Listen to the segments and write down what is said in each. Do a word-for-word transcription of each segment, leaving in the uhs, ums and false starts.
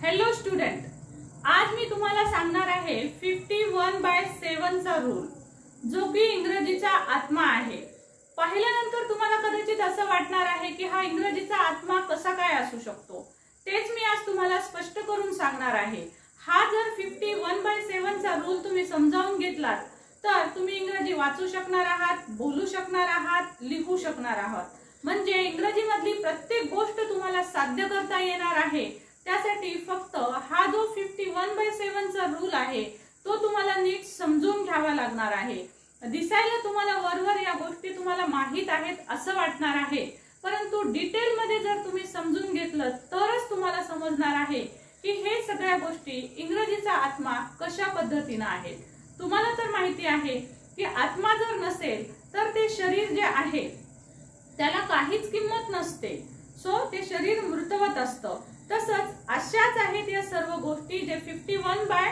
Hello student, आज मी तुम्हाला सांगणार आहे इक्यावन बाय सेवन चा रूल, जो की इंग्रजीचा आत्मा आहे। पाहिल्यानंतर तुम्हाला कदाचित असं वाटणार आहे की हा इंग्रजीचा आत्मा कसा काय असू शकतो। तेच मी आज तुम्हाला स्पष्ट करून सांगणार आहे। हा जर इक्यावन बाय सेवन चा रूल तुम्ही समजावून घेतलात तर तुम्ही इंग्रजी वाचू शकणार आहात, बोलू शकणार आहात, लिहू शकणार आहात। म्हणजे इंग्रजी मधली प्रत्येक गोष्ट तुम्हाला साध्य करता येणार आहे। त्यासाठी फक्त हा जो इक्यावन बाय सेवन चा रूल आहे तो तुम्हाला नीट समजून घ्यावा लागणार आहे। दिसायला तुम्हाला वरवर या गोष्टी तुम्हाला माहित आहेत असं वाटणार आहे, परंतु डिटेल मध्ये जर तुम्ही समजून घेतलं तरच तुम्हाला समजणार आहे की हे सगळ्या गोष्टी इंग्रजीचा आत्मा कशा पद्धतीने आहेत। तुम्हाला तर माहिती आहे की आत्मा जर नसेल तर ते शरीर जे आहे त्याला काहीच किंमत नसते। सो ते शरीर मृतवत असतं। तसंच अशाच आहेत या सर्व गोष्टी जे इक्यावन बाय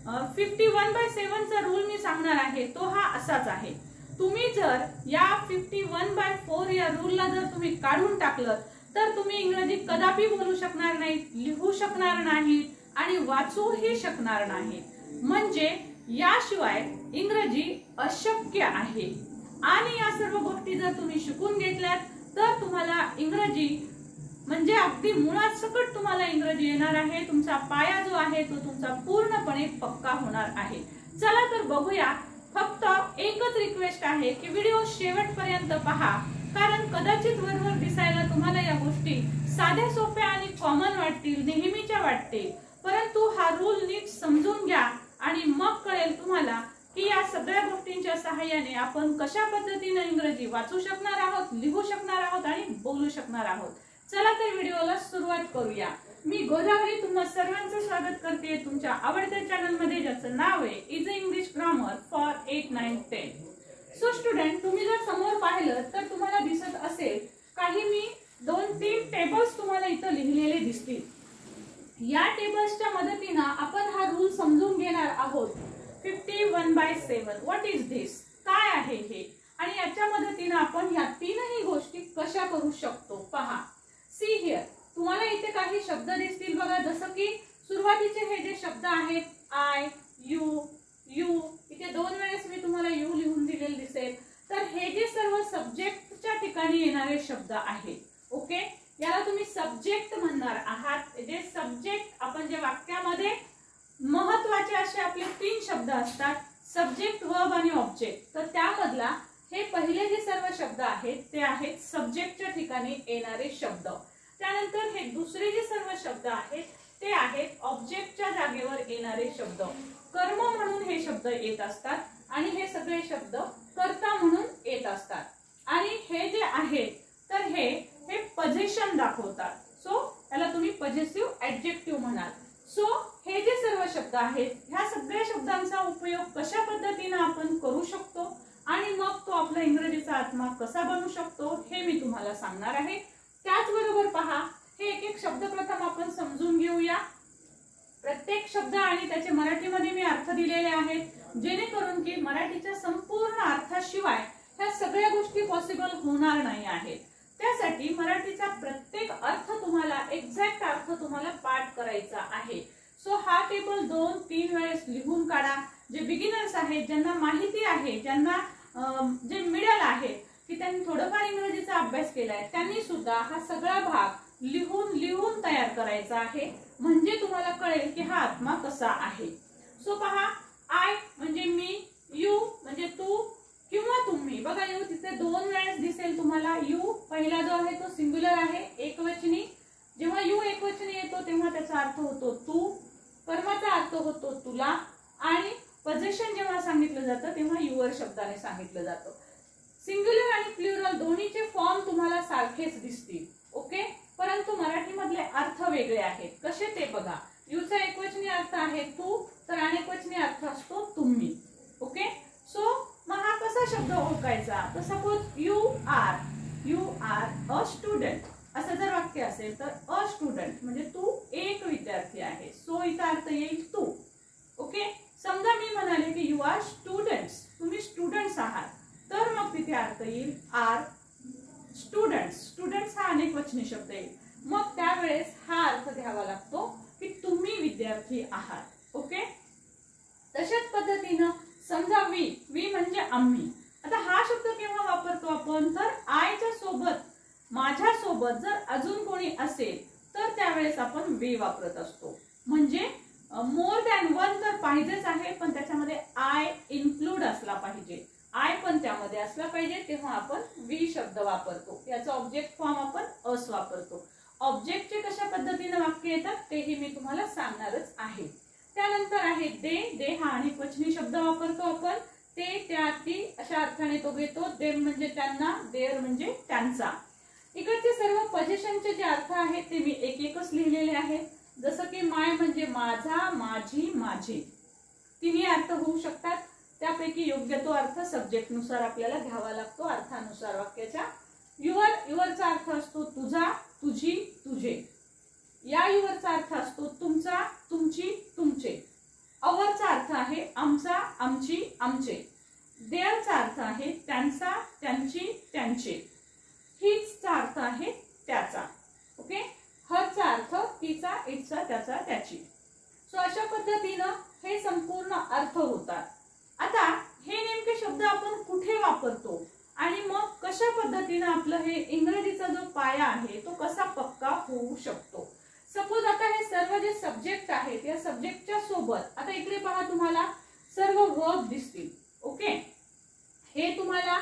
इक्यावन बाय सेवन चा रूल मी सांगणार आहे तो हा असाच आहे। तुम्ही जर या इक्यावन बाय फोर या रूल ला जर तुम्ही काढून टाकलं तर तुम्ही इंग्रजी कदापि बोलू शकणार नाही, लिहू शकणार नाही आणि वाचूही शकणार नाही। म्हणजे याशिवाय इंग्रजी अशक्य आहे। आणि या सर्व गोष्टी जर तुम्ही शिकून घेतल्यात तर तुम्हाला इंग्रजी म्हणजे अगदी मुळात सकट तुम्हाला इंग्रजी येणार आहे। तुमचा पाया जो आहे तो तुमचा पूर्णपणे पक्का होणार आहे। चला तर बघूया। फक्त एकच रिक्वेस्ट आहे की व्हिडिओ शेवटपर्यंत पहा, कारण कदाचित वरवर दिसायला तुम्हाला या गोष्टी साध्या सोप्या आणि कॉमन वाटतील, नेहमीच्या वाटतील, परंतु हा रूल नीट समजून घ्या आणि मग कळेल तुम्हाला की या सगळ्या गोष्टींच्या सहाय्याने आपण कशा पद्धतीने इंग्रजी वाचू शकणार आहोत, लिहू शकणार आहोत आणि बोलू शकणार आहोत। चला तर व्हिडिओला सुरुवात करूया। मी गोदावरी तुम्हा सर्वांचं स्वागत करते तुमच्या आवडत्या चॅनल मध्ये, ज्याचं नाव आहे is English grammar for eight nine ten. So student, तुम्ही जर समोर पाहिलं तर तुम्हाला दिसत असेल काही मी दोन तीन टेबल्स तुम्हाला इथं लिहिलेले दिसतील। या टेबल्सच्या मदतीने आपण हा रूल समजून घेणार आहोत। इक्यावन by seven what is this, काय आहे हे, आणि याच्या मदतीने आपण या तीनही गोष्टी कशा करू शकतो पहा। सी हियर, तुम्हाला इथे काही शब्द दिसतील बघा, जसं की सुरुवातीचे हे जे शब्द आहेत आय, यू, यू, इथे दोन वेळेस मी तुम्हाला यू लिहून दिलेले दिसेल। तर हे जे सर्व सब्जेक्टच्या ठिकाणी येणारे शब्द आहेत। ओके, याला तुम्ही सब्जेक्ट म्हणणार आहात। जे सब्जेक्ट आपण जे वाक्यामध्ये महत्त्वाचे असे आपले तीन शब्द असतात, सब्जेक्ट, वर्ब आणि ऑब्जेक्ट। तर त्यामधला हे पहिले जे सर्व शब्द आहेत ते आहेत सब्जेक्टच्या ठिकाणी येणारे शब्द। त्यानंतर हे दुसरे जे सर्व शब्द आहेत ते आहेत ऑब्जेक्टच्या जागेवर येणारे शब्द। कर्म म्हणून हे शब्द येत असतात आणि हे सगळे शब्द कर्ता म्हणून येत असतात। आणि हे जे आहे तर हे हे पोझिशन दाखवतात। सो याला तुम्ही पॉझेसिव्ह ऍडजेक्टिव्ह म्हणाल। सो हे जे सर्व शब्द आहेत ह्या सगळ्या शब्दांचा उपयोग कशा पद्धतीने आपण करू शकतो आणि मग तो आपला इंग्रजीचा आत्मा कसा बनू शकतो हे मी तुम्हाला सांगणार आहे। त्याचबरोबर पहा, हे एक एक शब्द प्रथम आपण समजून घेऊया। प्रत्येक शब्द आणि त्याचे मराठीमध्ये मी अर्थ दिलेले आहेत, जेणेकरून की मराठीच्या संपूर्ण अर्थाशिवाय ह्या सगळ्या गोष्टी पॉसिबल होणार नाही आहेत। त्यासाठी मराठीचा प्रत्येक अर्थ तुम्हाला एक्झॅक्ट अर्थ तुम्हाला पाठ करायचा आहे। सो हा टेबल दोन तीन वेळेस लिहून काढा। जे बिगिनर्स आहेत, ज्यांना माहिती आहे, ज्यांना जे मिडल आहे की त्यांनी थोडंफार इंग्रजीचा अभ्यास केलाय, त्यांनी सुद्धा हा सगळा भाग लिहून लिहून तयार करायचा आहे, म्हणजे तुम्हाला कळेल की हा आत्मा कसा आहे। सो पहा, आय म्हणजे मी, यू म्हणजे तू किंवा तुम्ही। बघा, यू तिथे दोन वेळेस दिसेल तुम्हाला। यू पहिला जो आहे तो सिंग्युलर आहे, एकवचनी। जेव्हा यू एकवचनी येतो तेव्हा त्याचा अर्थ होतो तू, कर्माचा अर्थ होतो तुला, आणि पोझिशन जेव्हा सांगितलं जातं तेव्हा युअर शब्दाने सांगितलं जातं। सिंग्युलर आणि प्लुरल दोन्हीचे फॉर्म तुम्हाला सारखेच दिसतील। ओके, परंतु मराठी मधले अर्थ वेगळे आहेत। कसे ते बघा, यूचा एकवचनी अर्थ आहे तू, तर अनेकवचनी अर्थ असतो तुम्ही। ओके, सो मग हा कसा शब्द ओळखायचा, तर suppose you are, you are a student असं जर वाक्य असेल तर अ स्टुडंट म्हणजे तू एक विद्यार्थी आहे। सो इथं अर्थ येईल तू। ओके, समजा मी म्हणाले की यू आर स्टुडंट्स, तुम्ही स्टुडंट्स आहात, तर मग तिथे अर्थ येईल आर स्टुडंट्स। स्टुडंट्स हा अनेकवचनी शब्द येईल। मग त्यावेळेस हा अर्थ घ्यावा लागतो की तुम्ही विद्यार्थी आहात. ओके, तशाच पद्धतीनं समजा वी वी म्हणजे आम्ही. आता हा शब्द केव्हा वापरतो आपण, तर आयच्या सोबत माझ्या सोबत जर अजून कोणी असेल तर त्यावेळेस आपण वी वापरत असतो. म्हणजे मोर दॅन वन तर पाहिजेच आहे, पण त्याच्यामध्ये आय इन्क्लूड असला पाहिजे, आय पण त्यामध्ये असला पाहिजे, तेव्हा आपण वी शब्द वापरतो. याचा ऑब्जेक्ट फॉर्म आपण अस वापरतो. ऑब्जेक्टचे कशा पद्धतीने वाक्य येतात तेही मी तुम्हाला सांगणारच आहे. त्यानंतर आहे दे. दे हा अनेकवचनी शब्द वापरतो आपण. ते, त्या, ती अशा अर्थाने तो घेतो. देम म्हणजे त्यांना, देअर म्हणजे त्यांचा. इकडचे सर्व पोझिशनचे जे अर्थ आहेत ते मी एक एकच लिहिलेले आहेत. जसं की माय म्हणजे माझा, माझी, माझे. तिन्ही अर्थ होऊ शकतात. त्यापैकी योग्य तो अर्थ सब्जेक्ट नुसार आपल्याला घ्यावा लागतो, अर्थानुसार वाक्याच्या. युअर, युअरचा अर्थ असतो तुझा, तुझी, तुझे. या युअरचा अर्थ असतो तुमचा, तुमची, तुमचे. अवरचा अर्थ आहे आमचा, आमची, आमचे. देअरचा अर्थ आहे त्यांचा, त्यांची, त्यांचे. हिजचा अर्थ आहे त्याचा. ओके, हरचा अर्थ तिचा, इटचा, त्याचा, त्याची. सो अशा पद्धतीनं हे संपूर्ण अर्थ होतात. आता हे नेमके शब्द आपण कुठे वापरतो आणि मग कशा पद्धतीनं आपलं हे इंग्रजीचा जो पाया आहे तो कसा पक्का होऊ शकतो. सपोज आता हे सर्व जे सब्जेक्ट आहेत या सब्जेक्टच्या सोबत आता इकडे पहा तुम्हाला सर्व वर्ब दिसतील. ओके, हे तुम्हाला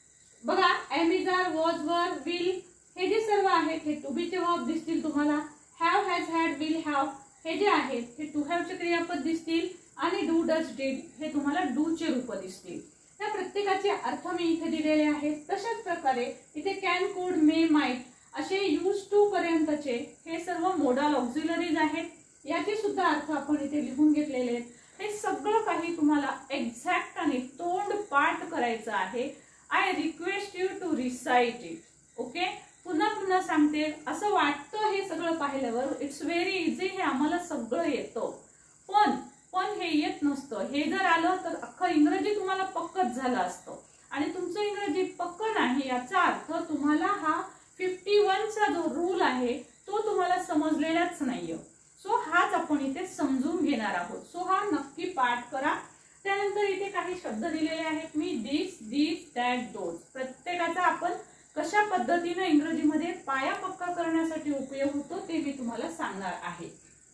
बघा am is are, was were, will हे जे सर्व आहेत हे टू बी चे वर्ब दिसतील तुम्हाला. Have, has, had, will have हे जे आहेत हे टू हॅव चे क्रियापद दिसतील आणि डू, डज, डिड हे तुम्हाला डू चे रूप दिसतील. या प्रत्येकाचे अर्थ मी इथे दिलेले आहेत. तशाच प्रकारे इथे कॅन, कुड, मे, माइट असे यूज टू पर्यंतचे हे सर्व मोडल ऑक्झिलरीज आहेत. याचे सुद्धा अर्थ आपण इथे लिहून घेतलेले आहेत. हे सगळं काही तुम्हाला एक्झॅक्ट आणि तोंड पाठ करायचं आहे. I request you to recite it. Okay, पुन्हा पुन्हा सांगते. असं वाटतं हे सगळं पाहिल्यावर इट्स व्हेरी इझी, हे आम्हाला सगळं येतं, पण पण हे येत नसतं. हे जर आलं तर अख्खं इंग्रजी तुम्हाला पक्कच झालं असतं आणि तुमचं इंग्रजी पक्क नाही याचा अर्थ तुम्हाला हा फिफ्टी वन चा जो रूल आहे तो तुम्हाला समजलेलाच नाहीये. सो हाच आपण इथे समजून घेणार आहोत. सो हा नक्की पाठ करा. त्यानंतर इथे काही शब्द दिलेले आहेत मी, दिस, दिस, दॅट, दोज. प्रत्येकाचा आपण कशा पद्धतीने इंग्रजीमध्ये पाया पक्का करण्यासाठी उपयोग होतो ते मी तुम्हाला सांगणार आहे.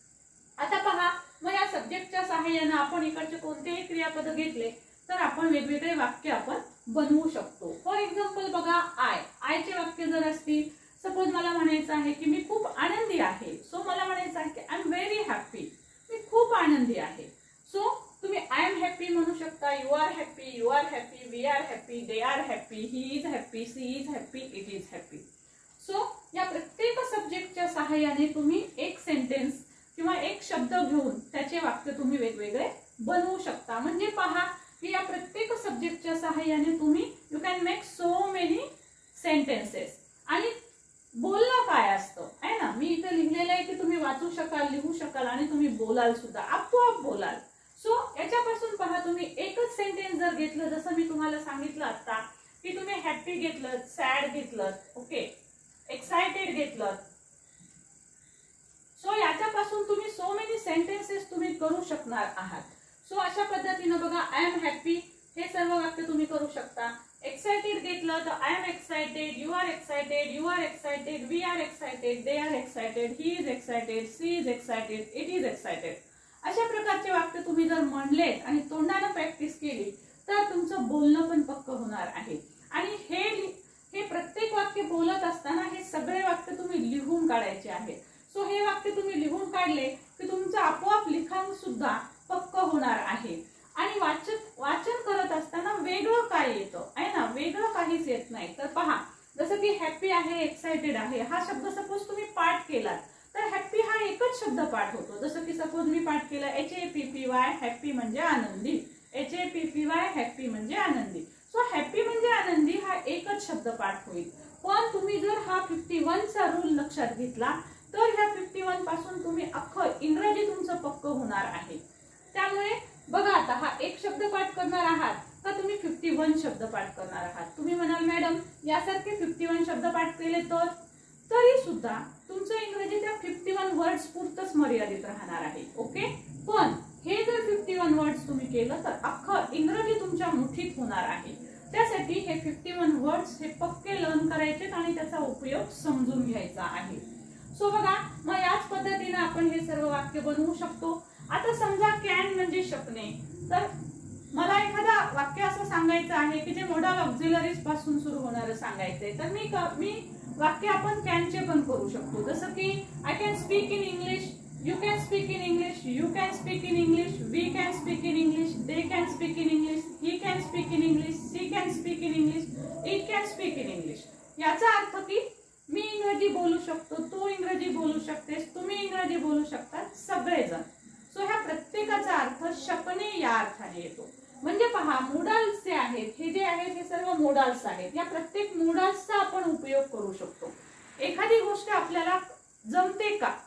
आता पहा, मग या सब्जेक्टच्या सहाय्याने आपण इकडचे कोणतेही क्रियापद घेतले तर आपण वेगवेगळे वाक्य आपण बनवू शकतो. फॉर एक्झाम्पल बघा, आय आयचे वाक्य जर असतील, सपोज मला म्हणायचं आहे की मी खूप आनंदी आहे. सो मला म्हणायचं आहे की आय एम व्हेरी हॅपी, मी खूप आनंदी आहे. सो तुम्ही आय एम हॅपी म्हणू शकता, you are happy, you are happy, we are happy, they are happy, he is happy, she is happy, it is happy. So या प्रत्येक सब्जेक्टच्या सहाय्याने तुम्ही एक सेंटेन्स किंवा एक शब्द घेऊन त्याचे वाक्य तुम्ही वेगवेगळे बनवू शकता. म्हणजे पहा की या प्रत्येक सब्जेक्टच्या सहाय्याने तुम्ही you can make so many sentences. आणि बोलणं काय असतं आहे ना, मी इथे लिहिलेलं आहे की तुम्ही वाचू शकाल, लिहू शकाल आणि तुम्ही बोलाल सुद्धा, आपोआप बोलाल. सो याच्यापासून पहा, तुम्ही एकच सेंटेन्स जर घेतलं, जसं मी तुम्हाला सांगितलं आता की तुम्ही हॅपी घेतलं, सॅड घेतलं, ओके, एक्साइटेड घेतलं. सो याच्यापासून तुम्ही सो मेनी सेंटेन्सेस तुम्ही करू शकणार आहात. सो अशा पद्धतीने बघा, आय एम हॅपी हे सर्व वाक्य तुम्ही करू शकता. एक्साइटेड घेतलं तर I am excited, you are excited, you are excited, we are excited, they are excited, he is excited, she is excited, it is excited. अशा प्रकारचे वाक्य तुम्ही जर म्हणलेत आणि तोंडाने प्रॅक्टिस केली तर तुमचं बोलणं पण पक्क होणार आहे. आणि हे हे प्रत्येक वाक्य बोलत असताना हे सगळे वाक्य तुम्ही लिहून काढायचे आहेत. सो हे वाक्य तुम्ही लिहून काढले की तुमचं आपोआप लिखाण सुद्धा पक्क होणार आहे. आणि वाचन वाचन करत असताना वेगळं काय येतं आहे ना, वेगळं काहीच येत नाही. तर पहा, जसं की हॅपी आहे, एक्साइटेड आहे हा शब्द सपोज तुम्ही पाठ केलात तर हॅपी हा एकच शब्द पाठ होतो. जसं की सपोज मी पाठ केला H A P P Y, happy म्हणजे आनंदी, H A P P Y, happy म्हणजे आनंदी. सो हॅपी म्हणजे आनंदी हा एकच शब्द पाठ होईल. पण तुम्ही जर हा फिफ्टी वन चा रूल लक्षात घेतला तर ह्या फिफ्टी वन पासून तुम्ही अख्खं इंग्रजी तुमचं पक्क होणार आहे. त्यामुळे बघा, आता हा एक शब्द पाठ करणार आहात का तुम्ही फिफ्टी वन शब्द पाठ करणार आहात. तुम्ही म्हणाल मॅडम यासारखे फिफ्टी वन शब्द पाठ केले तर तरी सुद्धा तुमचं इंग्रजी त्या फिफ्टी वन वर्ड्स पुरतच मर्यादित राहणार आहे. ओके, पण हे जर फिफ्टी वन वर्ड्स तुम्ही केलं तर अख्खं इंग्रजी तुमच्या मुठीत होणार आहे. त्यासाठी हे फिफ्टी वन वर्ड्स हे पक्के लर्न करायचे आणि त्याचा उपयोग समजून घ्यायचा आहे. सो बघा, मग याच पद्धतीने आपण हे सर्व वाक्य बनवू शकतो. आता समजा कॅन म्हणजे शकणे, तर मला एखादा वाक्य असं सांगायचं आहे की जे मॉडल ऑक्झिलरीज पासून सुरू होणारं सांगायचंय, तर मी मी वाक्य आपण कॅनचे पण करू शकतो. जसं की I can speak in English, you can speak in English, you can speak in English, we can speak in English, they can speak in English, he can speak in English, she can speak in English, it can speak in English. याचा अर्थ की मी इंग्रजी बोलू शकतो, तू इंग्रजी बोलू शकतेस, तुम्ही इंग्रजी बोलू शकतात, सगळेजण. सो ह्या प्रत्येकाचा अर्थ शकणे या अर्थाने येतो. म्हणजे पहा, मोडाल्स जे आहेत, हे जे आहेत हे सर्व मोडाल्स आहेत. या प्रत्येक मोडाल्सचा आपण उपयोग करू शकतो. एखादी गोष्ट आपल्याला जमते का,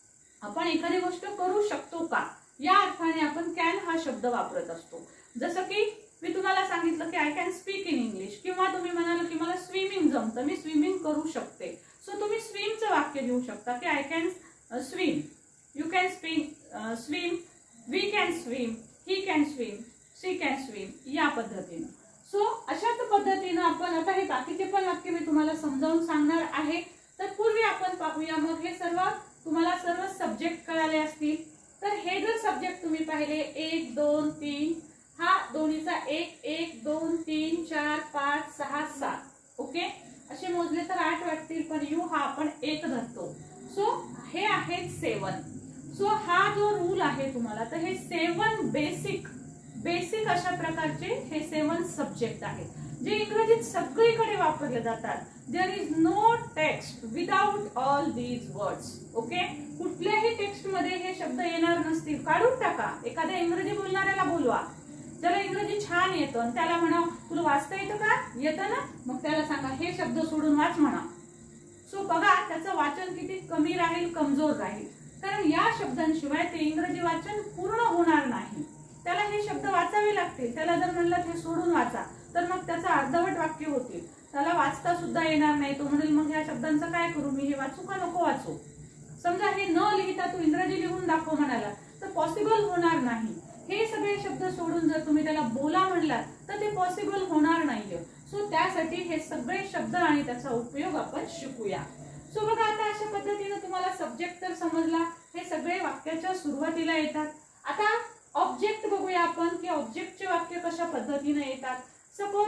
आपण एखादी गोष्ट करू शकतो का, या अर्थाने आपण कॅन हा शब्द वापरत असतो. जसं की मी तुम्हाला सांगितलं की I can speak in English, किंवा तुम्ही म्हणाल की मला स्विमिंग जमतं, मी स्विमिंग करू शकते. सो तुम्ही स्विमचं वाक्य घेऊ शकता की I can swim, you can swim swim we can swim, he can swim, she can swim, या पद्धतीनं. सो अशाच पद्धतीनं आपण आता हे बाकीचे पण वाक्य मी तुम्हाला समजावून सांगणार आहे. तर पूर्वी आपण पाहूया, मग हे सर्व तुम्हाला सर्व सब्जेक्ट कळाले असतील. तर हे जर सब्जेक्ट तुम्ही पाहिले, एक दोन तीन, हा दोन्हीचा एक, एक दोन तीन चार पाच सहा सात, ओके, असे मोजले तर आठ वाटतील, पण यू हा आपण एक धरतो. सो हे आहे सेवन. सो हा जो रूल आहे तुम्हाला, तर हे सेवन बेसिक बेसिक अशा प्रकारचे हे सेवन सब्जेक्ट आहेत, जे इंग्रजीत सगळीकडे वापरले जातात. There is no text without all these words. Okay, कुठल्याही टेक्स्ट मध्ये हे शब्द येणार नसतील, काढून टाका. एखाद्या इंग्रजी बोलणाऱ्याला बोलवा, ज्याला इंग्रजी छान येतं, त्याला म्हणा तुला वाचता येतं का, येतं ना, मग त्याला सांगा हे शब्द सोडून वाच म्हणा. सो बघा, त्याचं वाचन किती कमी राहील, कमजोर राहील, कारण या शब्दांशिवाय ते इंग्रजी वाचन पूर्ण होणार नाही. त्याला हे शब्द वाचावे लागतील. त्याला जर म्हणलं हे सोडून वाचा, तर मग त्याचं अर्धवट वाक्य होतील, त्याला वाचता सुद्धा येणार नाही. तो म्हणेल मग ह्या शब्दांचं काय करू, मी हे वाचू का नको वाचू. समजा हे न लिहिता तू इंग्रजी लिहून दाखव म्हणाला, तर पॉसिबल होणार नाही. हे सगळे शब्द सोडून जर तुम्ही त्याला बोला म्हणलात, तर ते पॉसिबल होणार नाहीये. सो त्यासाठी हे सगळे शब्द आणि त्याचा उपयोग आपण शिकूया. सो बघा, आता अशा पद्धतीने तुम्हाला सब्जेक्ट तर समजला, हे सगळे वाक्याच्या सुरुवातीला येतात. आता ऑब्जेक्ट बघूया आपण की ऑब्जेक्टचे वाक्य कशा पद्धतीने येतात. सपोज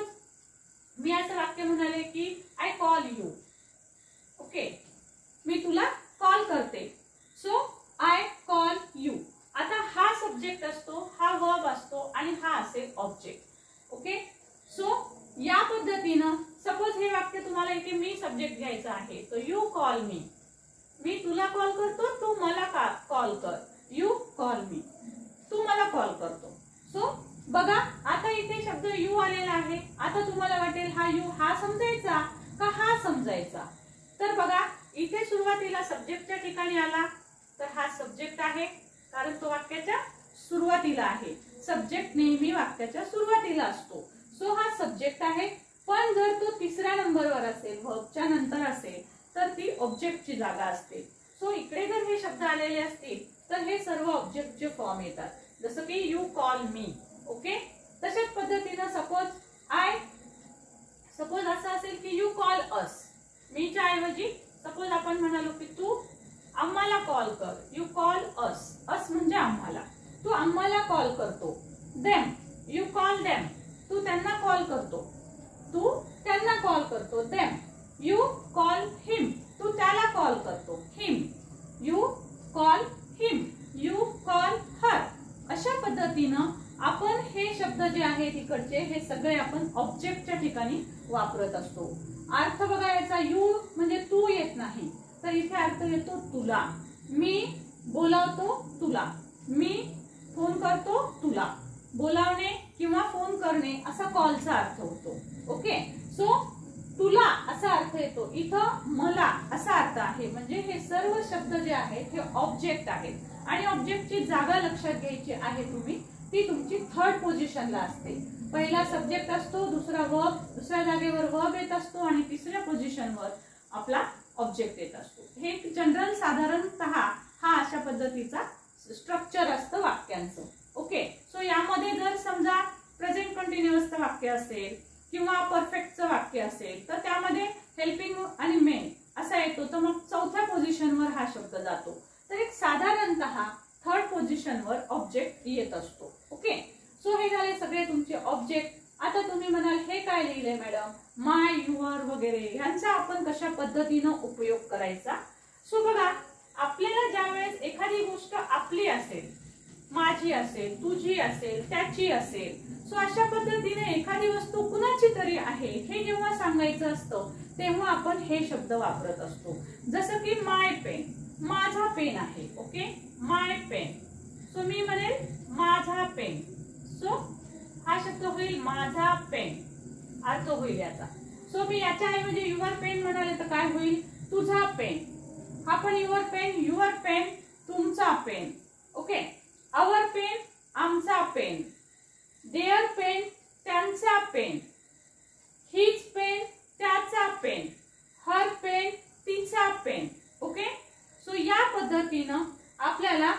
मी असं वाक्य म्हणाले की आय कॉल यू, ओके, मी तुला कॉल करते. So I call you. आता हा सब्जेक्ट असतो, हा वर्ब असतो आणि हा असेल ऑब्जेक्ट. ओके, सो या पद्धतीनं सपोज हे वाक्य तुम्हाला इथे मी सब्जेक्ट घ्यायचा आहे, तर यू कॉल मी, मी तुला कॉल करतो, तू मला कॉल कर, यू कॉल मी, तू मला कॉल करतो. सो बघा, आता इथे शब्द यू आलेला आहे. आता तुम्हाला वाटेल हा यू हा समजायचा का हा समजायचा. तर बघा, इथे सुरुवातीला सब्जेक्टच्या ठिकाणी आला, तर हा सब्जेक्ट आहे, कारण तो वाक्याच्या सुरुवातीला आहे. सब्जेक्ट नेहमी वाक्याच्या सुरुवातीला असतो. सो हा सब्जेक्ट आहे. पण जर तो तिसऱ्या नंबरवर असेल, वर्बच्या नंतर असेल, तर ती ऑब्जेक्टची जागा असते. सो इकडे जर हे शब्द आलेले असतील, तर हे सर्व ऑब्जेक्टचे फॉर्म येतात. जसं की यू कॉल मी, ओके. तशाच पद्धतीनं सपोज आय सपोज असं असेल की यू कॉल अस, मीच्या ऐवजी सपोज आपण म्हणालो की तू आम्हाला कॉल कर, यू कॉल अस, अस म्हणजे आम्हाला, तू आम्हाला कॉल करतो. देम, यू कॉल देम, तू त्यांना कॉल करतो, तू त्यांना कॉल करतो. देम, यू कॉल हिम, तू त्याला कॉल करतो, him, you call him, you call her. अशा पद्धतीनं आपण हे शब्द जे आहेत इकडचे, हे सगळे आपण ऑब्जेक्टच्या ठिकाणी वापरत असतो. अर्थ बघा याचा, यू म्हणजे तू येत नाही, तर इथे अर्थ येतो तुला. मी बोलावतो तुला, मी फोन करतो तुला. बोलावणे किंवा फोन करणे असा कॉलचा अर्थ होतो. ओके, सो तुला असा अर्थ येतो. इथं मला असा अर्थ आहे. म्हणजे हे सर्व शब्द जे आहेत हे ऑब्जेक्ट आहेत. आणि ऑब्जेक्टची जागा लक्षात घ्यायची आहे तुम्ही, ती तुमची थर्ड पोझिशनला असते. पहिला सब्जेक्ट असतो, दुसरा वर्ब, दुसऱ्या जागेवर वर्ब येत असतो आणि तिसऱ्या पोझिशनवर आपला ऑब्जेक्ट येत असतो. हे जनरल साधारणतः हा अशा पद्धतीचा स्ट्रक्चर असतं वाक्यांचं. ओके, सो यामध्ये जर समजा प्रेझेंट कंटिन्युअसचं वाक्य असेल किंवा परफेक्टचं वाक्य असेल तर त्यामध्ये हेल्पिंग आणि मेन असा येतो, तर मग चौथ्या पोझिशनवर हा शब्द जातो. तर एक साधारणतः थर्ड पोझिशनवर ऑब्जेक्ट येत असतो. ओके, सो हे झाले सगळे तुमचे ऑब्जेक्ट. आता तुम्ही म्हणाल हे काय लिहिलंय मॅडम, माय, युअर वगैरे यांचा आपण कशा पद्धतीनं उपयोग करायचा. सो बघा, आपल्याला ज्या वेळेस एखादी गोष्ट आपली असेल, माझी असेल, तुझी असेल, त्याची असेल, सो अशा पद्धतीने एखादी वस्तू कुणाची तरी आहे हे जेव्हा सांगायचं असतं तेव्हा आपण हे शब्द वापरत असतो. जसं की माय पेन, माझा पेन आहे. Okay, my pen. सो मी म्हणेल माझा पेन. सो हा शब्द होईल माझा पेन, अर्थ होईल याचा. सो मी याच्या ऐवजी युअर पेन म्हणाले तर काय होईल, तुझा पेन. हा पण युअर पेन, युअर पेन तुमचा पेन. ओके, आवर पेन आमचा पेन, देअर पेन त्यांचा पेन, हिज पेन त्याचा पेन, हर पेन तिचा पेन. ओके, सो या पद्धतीनं आपल्याला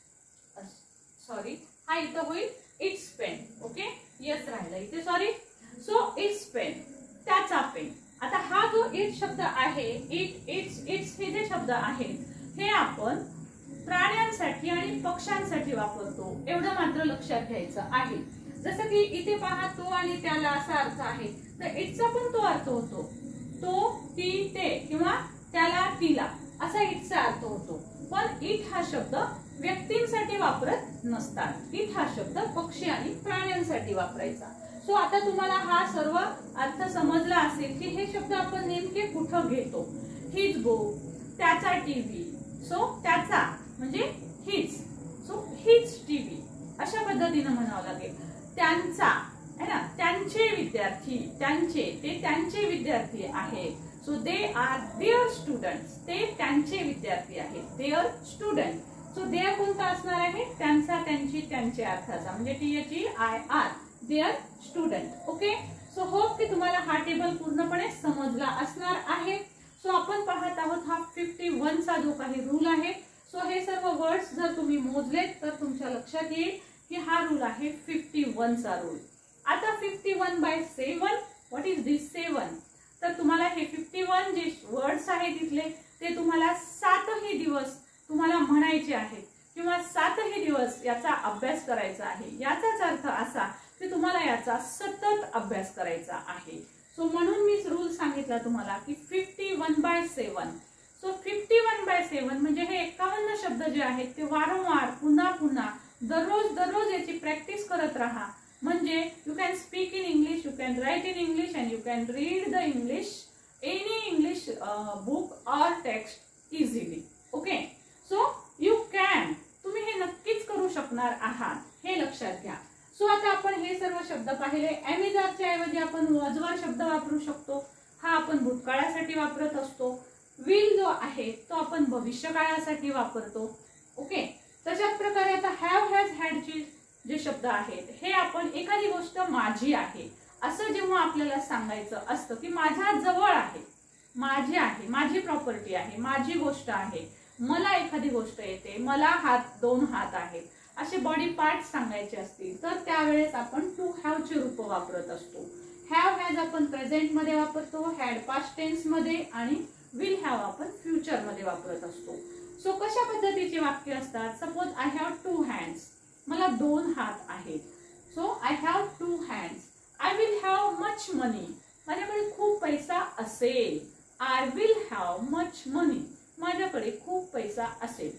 सॉरी हा इथं होईल इट्स पेन. ओके, यस राहिला इथे, सॉरी. सो इट्स पेन त्याचा पेन. आता हा जो इट शब्द आहे, इट, इट्स, इट्स हे जे शब्द आहेत हे आपण प्राण्यांसाठी आणि पक्ष्यांसाठी वापरतो, एवढं मात्र लक्षात घ्यायचं आहे. जसं की इथे पहा, तो आणि त्याला असा अर्थ आहे, तर इटचा पण तो अर्थ होतो, तो, ती, ते किंवा त्याला, तिला असा इटचा अर्थ होतो. पण इट हा शब्द व्यक्तींसाठी वापरत नसतात. इट हा शब्द पक्षी आणि प्राण्यांसाठी वापरायचा. सो आता तुम्हाला हा सर्व अर्थ समजला असेल की हे शब्द आपण नेमके कुठं घेतो. हिज बुक, त्याचा टीव्ही. सो त्याचा म्हणजे हिज, सो हिज टीव्ही अशा पद्धतीने म्हणावं लागेल. त्यांचा है ना, त्यांचे विद्यार्थी, त्यांचे, ते त्यांचे विद्यार्थी आहेत. So they are their students, ते त्यांचे विद्यार्थी आहेत, देअर स्टुडंट. सो देअर कोणता असणार आहे, त्यांचा, त्यांची, त्यांचे अर्थाचा म्हणजे T H E I R, their student. Okay, so hope की तुम्हाला हा टेबल पूर्णपणे समजला असणार आहे. सो आपण पाहत आहोत हा फिफ्टी वन चा जो काही रूल आहे. सो हे सर्व वर्ड्स जर तुम्ही मोजलेत तर तुमच्या लक्षात येईल की हा रूल आहे फिफ्टी वन चा रूल. आता fifty one by seven, what is this seven, तर तुम्हाला हे फिफ्टी वन जे वर्ड्स आहेत तिथले ते तुम्हाला सातही दिवस तुम्हाला म्हणायचे आहेत किंवा सातही दिवस याचा अभ्यास करायचा आहे. याचाच अर्थ असा की तुम्हाला याचा सतत अभ्यास करायचा आहे. सो म्हणून मी रूल सांगितला तुम्हाला की fifty one by seven. So fifty one by seven म्हणजे हे एकावन्न शब्द जे आहेत ते वारंवार पुन्हा पुन्हा दररोज दररोज याची प्रॅक्टिस करत राहा. म्हणजे you can speak in English, you can write in English and you can read the English any English book or text easily. Okay, so you can, तुम्ही हे नक्कीच करू शकणार आहात, हे लक्षात घ्या. सो आता आपण हे सर्व शब्द पाहिले. अमेझॉनच्या ऐवजी आपण वॉजवर शब्द वापरू शकतो, हा आपण भूतकाळासाठी वापरत असतो. विल जो आहे तो आपण भविष्यकाळासाठी वापरतो. ओके, तशाच प्रकारे आता हॅव, हॅज, हॅडचे जे शब्द आहेत हे आपण एखादी गोष्ट माझी आहे असं जेव्हा आपल्याला सांगायचं असतं की माझ्या जवळ आहे, माझी आहे, माझी प्रॉपर्टी आहे, माझी गोष्ट आहे, मला एखादी गोष्ट येते, मला हात, दोन हात आहेत, असे बॉडी पार्ट सांगायचे असतील तर त्यावेळेस आपण टू हॅव चे रूप वापरत असतो. हॅव, हॅज आपण प्रेझेंट मध्ये वापरतो, हॅड पास्ट टेन्स मध्ये आणि विल हॅव आपण फ्युचर मध्ये वापरत असतो. सो कशा पद्धतीचे वाक्य असतात, suppose I have two hands, मला दोन हात आहेत. So I have two hands. I will have much money, माझ्याकडे खूप पैसा असेल. I will have much money, माझ्याकडे खूप पैसा असेल.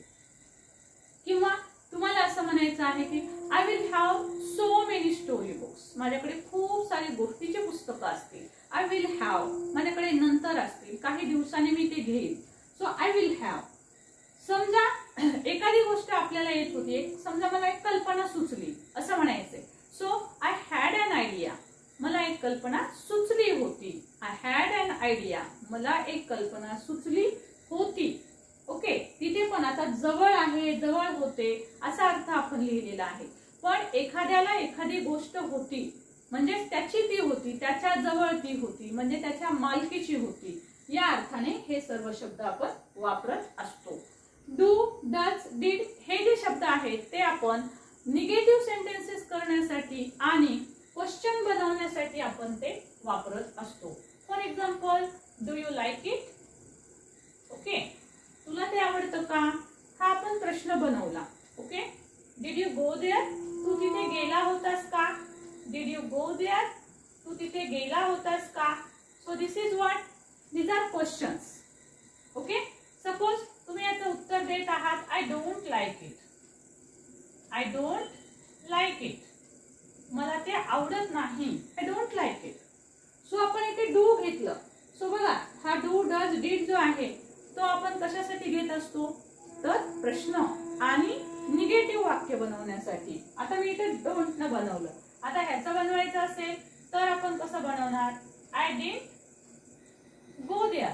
किंवा तुम्हाला असं म्हणायचं आहे की I will have so many story books, माझ्याकडे खूप सारी गोष्टीची पुस्तकं असतील. आय विल हॅव, माझ्याकडे नंतर असतील, काही दिवसांनी मी ते घेईन. So I will have. समजा एखादी गोष्ट आपल्याला येत होती, एक समजा मला एक कल्पना सुचली असं म्हणायचंय. So I had an idea, मला एक कल्पना सुचली होती. आय हॅड अन आयडिया, मला एक कल्पना सुचली होती. ओके, तिथे पण आता जवळ आहे, जवळ होते असा अर्थ आपण लिहिलेला आहे. पण एखाद्याला एखादी गोष्ट होती म्हणजे त्याची ती होती, त्याच्या जवळ ती होती म्हणजे त्याच्या मालकीची होती, या अर्थाने हे सर्व शब्द आपण वापरत असतो. डू, डज, डिड हे जे शब्द आहेत ते आपण निगेटिव्ह सेंटेन्सेस करण्यासाठी आणि क्वेश्चन बनवण्यासाठी आपण ते वापरत असतो. For example, do you like it? Okay, तुला ते आवडतं का? हा आपण प्रश्न बनवला. Okay, did you go there? तू तिथे गेला होतास का? Did you go there? तू तिथे गेला होतास का? So this is what, these are questions. Okay, suppose तुम्ही याचं उत्तर देत आहात, I don't like it. I don't like it, मला ते आवडत नाही. I don't like it. So आपण इथे डू घेतलं. सो बघा, हा डू, डज, डिड जो आहे तो आपण कशासाठी घेत असतो? तर प्रश्न आणि निगेटिव्ह वाक्य बनवण्यासाठी. आता मी इथे डोंट न बनवलं. आता ह्याचं बनवायचं असेल तर आपण कसं बनवणार? I didn't go there.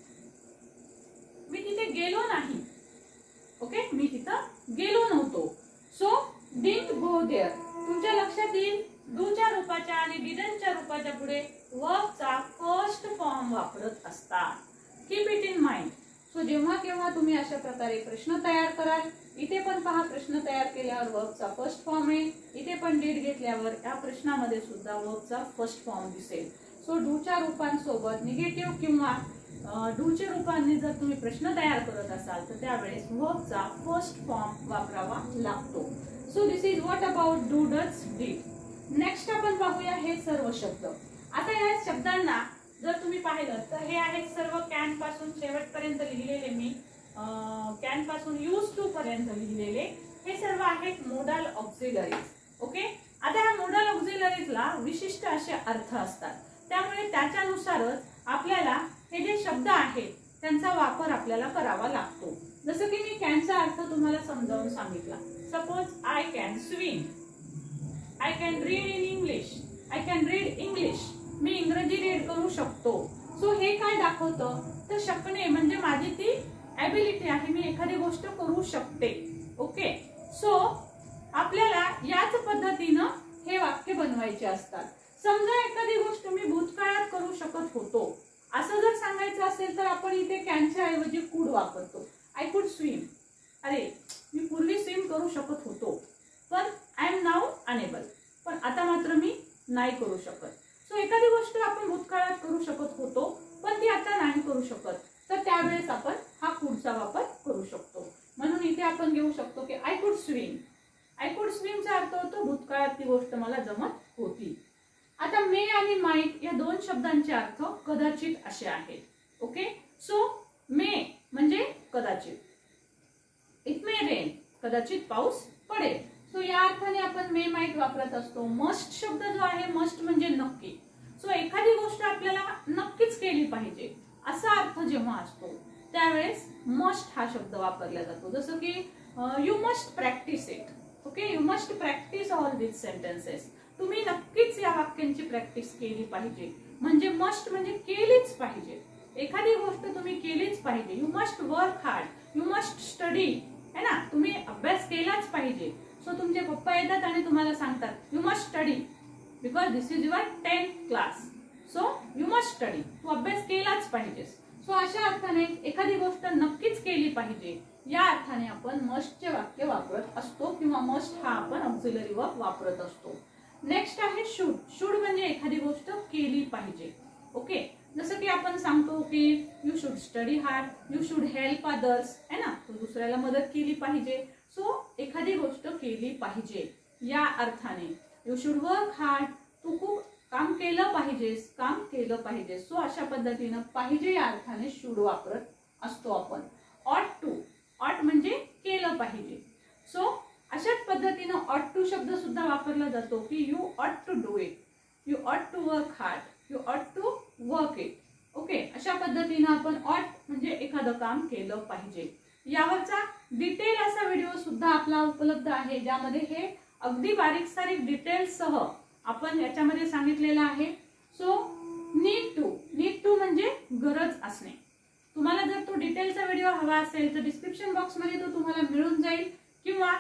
मी तिथे गेलो नाही. ओके, मी तिथं गेलो नव्हतो. So didn't go there. तुमच्या लक्षात येईल डूच्या रूपाच्या आणि डिडंटच्या रूपाच्या पुढे वर्बचा फर्स्ट फॉर्म वापरत असतात. Keep it in mind. So जेव्हा केव्हा तुम्ही अशा प्रकारे प्रश्न तयार कराल, इथे पण पहा प्रश्न तयार केल्यावर वर्बचा फर्स्ट फॉर्म आहे. इथे पण डिड घेतल्यावर या प्रश्नामध्ये सुद्धा वर्बचा फर्स्ट फॉर्म दिसेल. सो डूच्या रूपांसोबत निगेटिव्ह किंवा डूच्या रूपांनी जर तुम्ही प्रश्न तयार करत असाल तर त्यावेळेस वर्बचा फर्स्ट फॉर्म वापरावा लागतो. So this is what about do, does, did. Next आपण पाहूया हे सर्व शब्द. आता या शब्दांना जर तुम्ही पाहिलं तर हे आहेत सर्व कॅन पासून शेवटपर्यंत लिहिलेले. मी कॅन पासून यूज टू पर्यंत लिहिलेले हे सर्व आहेत मोडल ऑक्झिलरीज. ओके, आता या मोडल ऑक्झिलरीजला विशिष्ट असे अर्थ असतात. त्यामुळे त्याच्यानुसारच आपल्याला हे जे शब्द आहेत त्यांचा वापर आपल्याला करावा लागतो. जसं की मी कॅनचा अर्थ तुम्हाला समजावून सांगितला. Suppose I can swim. I can read in English. I can read English. मी इंग्रजी रीड करू शकतो. सो हे काय दाखवतं? तर शकणे म्हणजे माझी ती ॲबिलिटी आहे, मी एखादी गोष्ट करू शकते. ओके, सो आपल्याला याच पद्धतीनं हे वाक्य बनवायचे असतात. समजा एखादी गोष्ट मी भूतकाळात करू शकत होतो असं जर सांगायचं असेल तर आपण इथे कॅनच्या ऐवजी कुड वापरतो. I could swim. अरे मी पूर्वी स्विम करू शकत होतो पण आय एम नाऊ अनेबल. पण आता मात्र मी नाही करू शकत. सो एखादी गोष्ट आपण भूतकाळात करू शकत होतो पण ती आता नाही करू शकत तर त्यावेळेस आपण हा कुडचा वापर करू शकतो. म्हणून इथे आपण घेऊ शकतो की I could swim. I could स्विमचा अर्थ होतो भूतकाळात ती गोष्ट मला जमत होती. आता मे आणि माईट या दोन शब्दांचे अर्थ कदाचित असे आहेत. ओके, सो मे म्हणजे कदाचित. इट मे रेन, कदाचित पाऊस पडेल. सो या अर्थाने आपण मे माईट वापरत असतो. मस्ट शब्द जो आहे, मस्ट म्हणजे नक्की. सो एखादी गोष्ट आपल्याला नक्कीच केली पाहिजे असा अर्थ जेव्हा असतो त्यावेळेस मस्ट हा शब्द वापरला जातो. जसं की you must practise it. Okay, you must practise all this sentences. तुम्ही नक्कीच या वाक्यांची प्रॅक्टिस केली पाहिजे. म्हणजे मस्ट म्हणजे केलीच पाहिजे. एखादी गोष्ट तुम्ही केलीच पाहिजे. You must work hard. You must study. है ना, तुम्ही अभ्यास केलाच पाहिजे. सो तुमचे पप्पा येतात आणि तुम्हाला सांगतात you must study because this is your tenth class. So you must study. तू अभ्यास केलाच पाहिजेस. सो अशा अर्थाने एखादी गोष्ट नक्कीच केली पाहिजे या अर्थाने आपण मस्टचे वाक्य वापरत असतो किंवा मस्ट हा आपण ऑक्झिलरी वर्ब वापरत असतो. नेक्स्ट आहे शुड. शुड म्हणजे एखादी गोष्ट केली पाहिजे. ओके, जसं की आपण सांगतो की you should study hard. You should help others. है ना, तू दुसऱ्याला मदत केली पाहिजे. सो एखादी गोष्ट केली पाहिजे या अर्थाने. You should work hard. तू खूप काम केलं पाहिजेस, काम केलं पाहिजे. सो अशा पद्धतीनं पाहिजे या अर्थाने शुड वापरत असतो आपण. ऑट टू. ऑट म्हणजे केलं पाहिजे. सो अशाच पद्धतीनं ऑट टू शब्द सुद्धा वापरला जातो की you ought to do it. You ought to work hard. You ought to work it. Okay, अशा पद्धतीनं आपण ऑट म्हणजे एखादं काम केलं पाहिजे. यावरचा डिटेल असा व्हिडिओ सुद्धा आपला उपलब्ध आहे ज्यामध्ये हे अगदी बारीक सारीक डिटेल्स सह आपण याच्यामध्ये सांगितलेलं आहे. So need to. Need to म्हणजे गरज असणे. तुम्हाला जर तो डिटेलचा व्हिडिओ हवा असेल तर डिस्क्रिप्शन बॉक्समध्ये तो तुम्हाला मिळून जाईल किंवा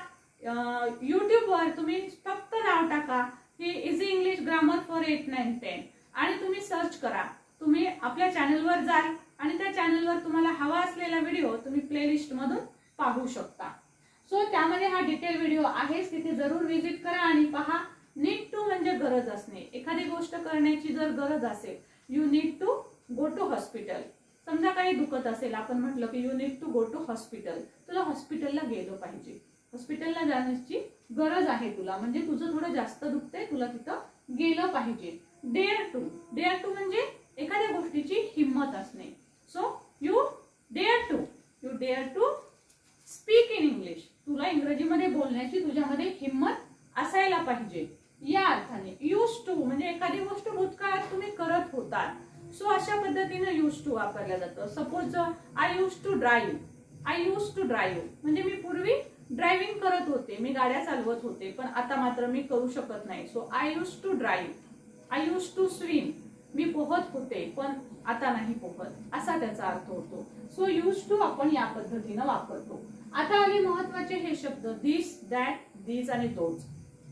यूट्यूबवर तुम्ही फक्त नाव टाका की easy English grammar for eight nine ten आणि तुम्ही सर्च करा. तुम्ही आपल्या चॅनलवर जाल आणि त्या चॅनलवर तुम्हाला हवा असलेला व्हिडिओ तुम्ही प्लेलिस्ट मधून पाहू पाहू शकता. सो त्यामध्ये हा डिटेल व्हिडिओ आहेच, तिथे जरूर व्हिजिट करा आणि पहा. नीड टू म्हणजे गरज असणे. एखादी गोष्ट करण्याची जर गरज असेल, you need to go to hospital. समजा काही दुखत असेल, आपण म्हटलं की you need to go to hospital, तुला हॉस्पिटलला गेलो पाहिजे, हॉस्पिटलला जाण्याची गरज आहे तुला, म्हणजे तुझं थोडं जास्त दुखतंय, तुला तिथं गेलं पाहिजे. डेअर टू, डेअर टू म्हणजे एखाद्या गोष्टीची हिंमत असणे. So you dare to, you dare to speak in English. तुला इंग्रजीमध्ये बोलण्याची तुझ्यामध्ये हिंमत असायला पाहिजे. या अर्थाने यूज टू म्हणजे एखादी गोष्ट भूतकाळात तुम्ही करत होता. सो अशा पद्धतीने यूज टू वापरलं जातं. Suppose I use to drive, I use to drive म्हणजे मी पूर्वी ड्रायव्हिंग करत होते, मी गाड्या चालवत होते, पण आता मात्र मी करू शकत नाही. So I use to drive. I use to swim, मी पोहत होते पण आता नाही पोहत, असा त्याचा अर्थ होतो. सो यूज टू आपण या पद्धतीने वापरतो. आता आले महत्वाचे हे शब्द दिस, दॅट, दीज आणि दोज.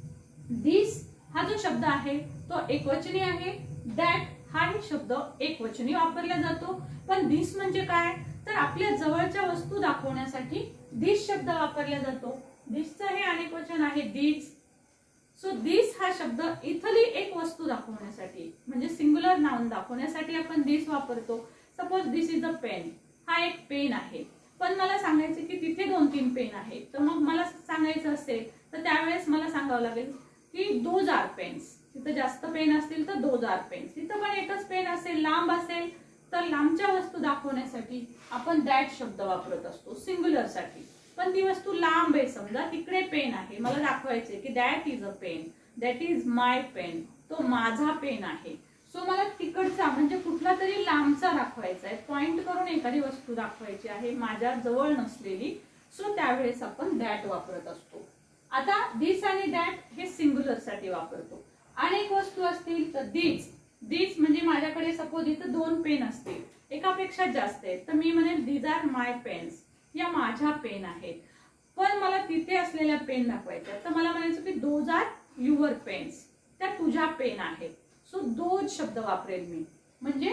दिस हा जो शब्द आहे तो एकवचनी आहे. दॅट हाही शब्द एकवचनी वापरला जातो. पण दिस म्हणजे काय, तर आपल्या जवळच्या वस्तू दाखवण्यासाठी दिस शब्द वापरला जातो. दिसचं हे अनेक वचन आहे दीज. सो दिस हा शब्द इथली एक वस्तू दाखवण्यासाठी म्हणजे सिंग्युलर नाउन दाखवण्यासाठी आपण दिस वापरतो. Suppose this is a pen, हा एक पेन आहे, पण मला सांगायचं की तिथे दोन तीन पेन आहेत, तर मग मला सांगायचं असेल तर त्यावेळेस मला सांगावं लागेल की दोज आर पेन्स. तिथे जास्त पेन असतील तर दोज आर पेन्स. तिथं पण एकच पेन असेल, लांब असेल तर लांबच्या वस्तू दाखवण्यासाठी आपण दॅट शब्द वापरत असतो सिंग्युलर साठी. पण ती वस्तू लांब आहे, समजा तिकडे पेन आहे, मला दाखवायचे की that is a pen, that is my pen, तो माझा पेन आहे. सो मला तिकडचा म्हणजे कुठला तरी लांबचा दाखवायचा आहे, पॉइंट करून एखादी वस्तू दाखवायची आहे माझ्या जवळ नसलेली. सो त्यावेळेस आपण दॅट वापरत असतो. आता दिस आणि दॅट हे सिंग्युलर साठी वापरतो. अनेक वस्तू असतील तर दीज, दीज म्हणजे माझ्याकडे सपोज इथं दोन पेन असतील, एकापेक्षा जास्त आहेत, तर मी म्हणेन दीज आर माय पेन्स, या माझ्या पेन आहेत. पण मला तिथे असलेल्या पेन दाखवायच्या, तर मला म्हणायचं की दोज आर युअर पेन्स, त्या तुझ्या पेन आहेत. सो दोज शब्द वापरेल मी, म्हणजे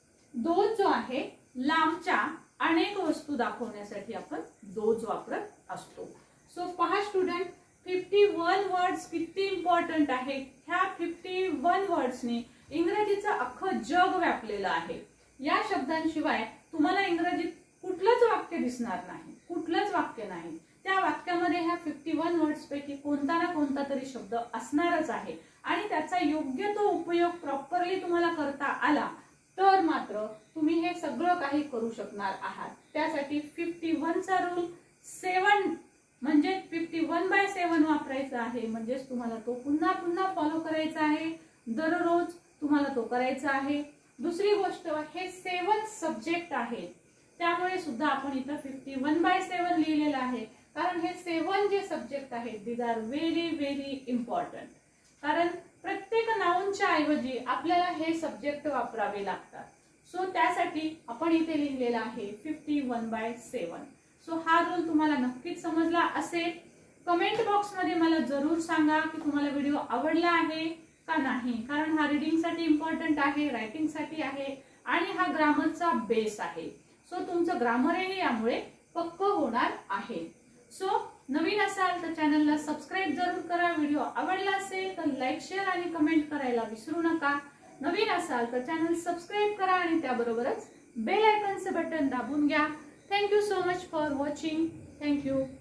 दोज जो आहे लांबच्या अनेक वस्तू दाखवण्यासाठी आपण दोज वापरत असतो. सो पहा स्टुडंट, फिफ्टी वन वर्ड्स किती इम्पॉर्टंट आहे. ह्या फिफ्टी वन वर्ड्सनी इंग्रजीचं अख्खं जग व्यापलेलं आहे. या शब्दांशिवाय तुम्हाला इंग्रजीत कुठलंच वाक्य दिसणार नाही, कुठलंच वाक्य नाही. त्या वाक्यामध्ये ह्या फिफ्टी वन वर्ड्स पैकी कोणता ना कोणता तरी शब्द असणारच आहे आणि त्याचा योग्य तो उपयोग प्रॉपरली तुम्हाला करता आला तर मात्र तुम्ही हे सगळं काही करू शकणार आहात. त्यासाठी फिफ्टी वनचा रूल सेवन म्हणजे फिफ्टी वन बाय सेवन वापरायचा आहे. म्हणजेच तुम्हाला तो पुन्हा पुन्हा फॉलो करायचा आहे, दररोज तुम्हाला तो करायचा आहे. दुसरी गोष्ट, हे सेवन सब्जेक्ट आहेत, त्यामुळे सुद्धा आपण इथं फिफ्टी वन बाय सेवन लिहिलेलं आहे. कारण हे सेवन जे सब्जेक्ट आहेत these are very very important. कारण प्रत्येक नाउनच्या ऐवजी आपल्याला हे सब्जेक्ट वापरावे लागतात. सो त्यासाठी आपण इथे लिहिलेला आहे fifty one by seven. So हा रूल तुम्हाला नक्कीच समजला असेल. कमेंट बॉक्स मध्ये मला जरूर सांगा की तुम्हाला व्हिडिओ आवडला आहे का नाही. कारण हा रीडिंग साठी इम्पॉर्टंट आहे, रायटिंग साठी आहे आणि हा ग्रामरचा बेस आहे. सो तुमचं ग्रामरही यामुळे पक्क होणार आहे. सो नवीन असाल तर चॅनलला सबस्क्राईब जरूर करा. व्हिडिओ आवडला असेल तर लाईक, शेअर आणि कमेंट करायला विसरू नका. नवीन असाल तर चॅनल सबस्क्राईब करा आणि त्याबरोबरच बेल आयकॉनचे बटन दाबून घ्या. Thank you so much for watching. Thank you.